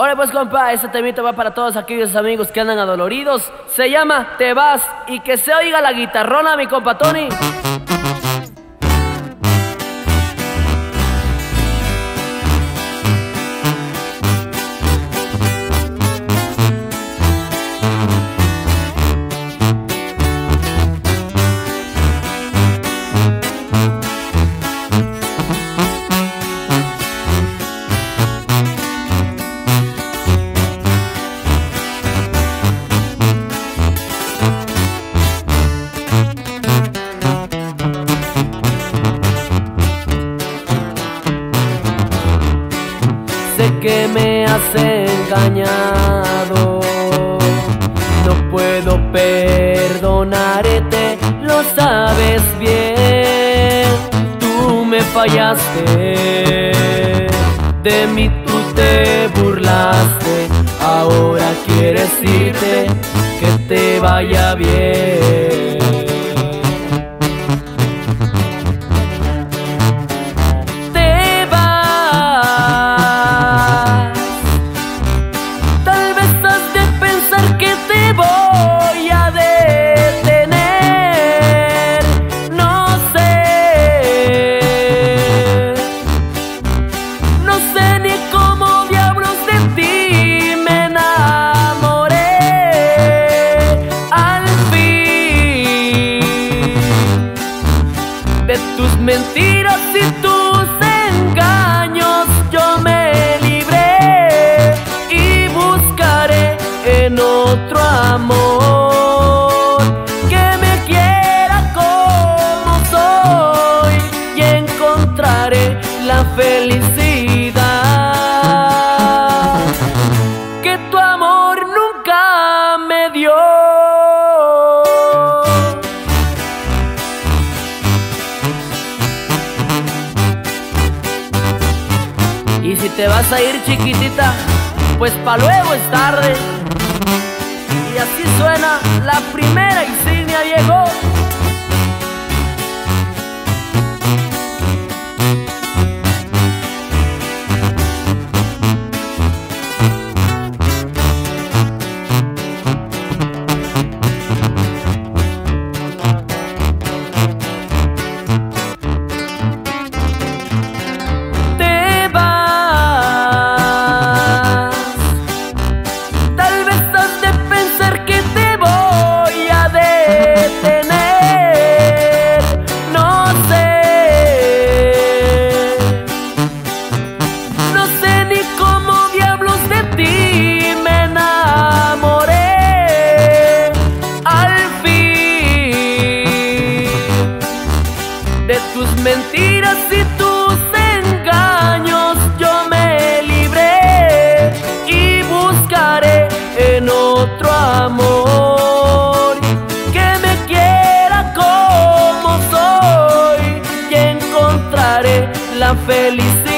Ahora pues compa, este temita va para todos aquellos amigos que andan adoloridos. Se llama Te Vas, y que se oiga la guitarrona, mi compa Tony. Sé que me has engañado, no puedo perdonarte, lo sabes bien. Tú me fallaste, de mí tú te burlaste, ahora quieres irte, que te vaya bien. De tus mentiras y tus engaños yo me libré, y buscaré en otro amor que me quiera como soy, y encontraré la felicidad que tu amor nunca me dio. Y si te vas a ir, chiquitita, pues pa' luego es tarde. Y así suena la primera insignia, llegó. De tus mentiras y tus engaños yo me libré, y buscaré en otro amor que me quiera como soy, y encontraré la felicidad